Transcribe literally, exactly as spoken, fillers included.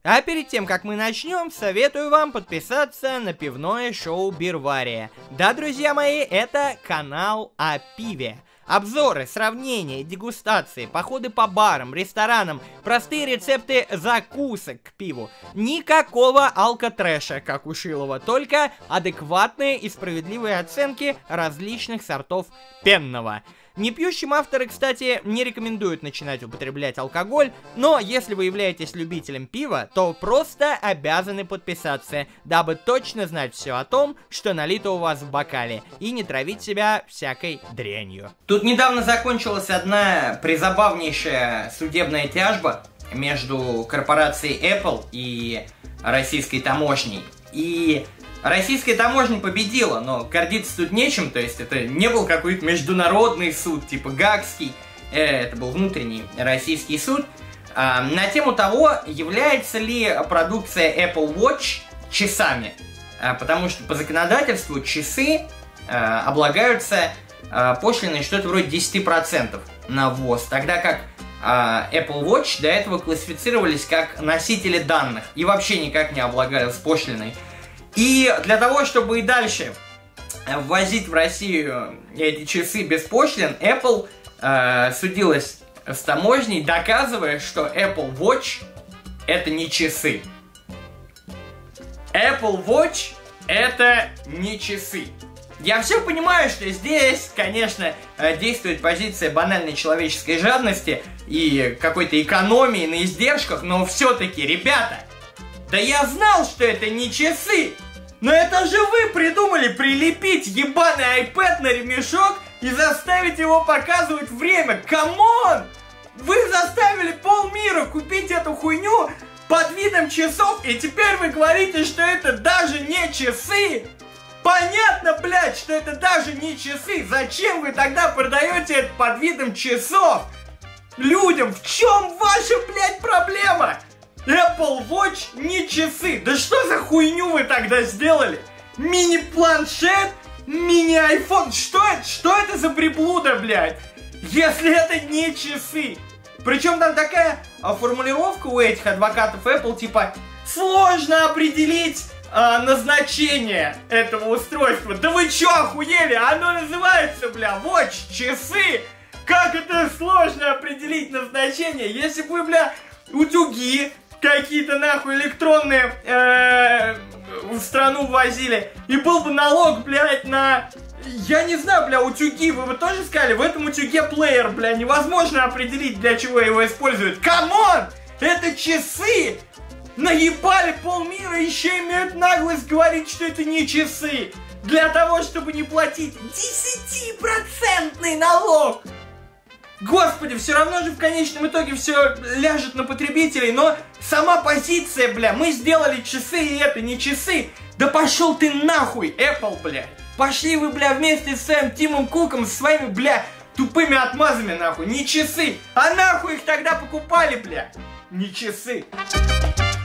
А перед тем, как мы начнем, советую вам подписаться на пивное шоу Бирвария. Да, друзья мои, это канал о пиве. Обзоры, сравнения, дегустации, походы по барам, ресторанам, простые рецепты закусок к пиву. Никакого алкотрэша, как у Шилова, только адекватные и справедливые оценки различных сортов пенного. Непьющим авторы, кстати, не рекомендуют начинать употреблять алкоголь, но если вы являетесь любителем пива, то просто обязаны подписаться, дабы точно знать все о том, что налито у вас в бокале, и не травить себя всякой дрянью. Тут недавно закончилась одна призабавнейшая судебная тяжба между корпорацией Apple и российской таможней. И российская таможня победила, но гордиться тут нечем, то есть это не был какой-то международный суд, типа Гаагский, э, это был внутренний российский суд, э, на тему того, является ли продукция Apple Watch часами, э, потому что по законодательству часы э, облагаются э, пошлиной что-то вроде десять процентов на ввоз, тогда как э, Apple Watch до этого классифицировались как носители данных и вообще никак не облагались пошлиной. И для того, чтобы и дальше ввозить в Россию эти часы без пошлин, Apple э, судилась с таможней, доказывая, что Apple Watch это не часы. Apple Watch это не часы. Я все понимаю, что здесь, конечно, действует позиция банальной человеческой жадности и какой-то экономии на издержках, но все-таки, ребята, да я знал, что это не часы! Но это же вы придумали прилепить ебаный iPad на ремешок и заставить его показывать время! Камон! Вы заставили полмира купить эту хуйню под видом часов, и теперь вы говорите, что это даже не часы! Понятно, блядь, что это даже не часы! Зачем вы тогда продаете это под видом часов? Людям, в чем ваша, блядь, проблема? Apple Watch не часы. Да что за хуйню вы тогда сделали? Мини-планшет? Мини-айфон? Что это? Что это за приблуда, блядь? Если это не часы. Причем там такая а, формулировка у этих адвокатов Apple, типа, сложно определить а, назначение этого устройства. Да вы чё, охуели? Оно называется, бля, Watch, часы. Как это сложно определить назначение? Если бы вы, бля, утюги какие-то нахуй электронные э, в страну возили, и был бы налог, блядь, на... Я не знаю, бля, утюги, вы бы тоже сказали, в этом утюге плеер, бля, невозможно определить, для чего его используют. Камон! Это часы! Наебали полмира, еще имеют наглость говорить, что это не часы. Для того, чтобы не платить десятипроцентный налог. Господи, все равно же в конечном итоге все ляжет на потребителей, но сама позиция, бля, мы сделали часы, и это не часы. Да пошел ты нахуй, Apple, бля. Пошли вы, бля, вместе с своим Тимом Куком, со своими, бля, тупыми отмазами, нахуй, не часы. А нахуй их тогда покупали, бля, не часы.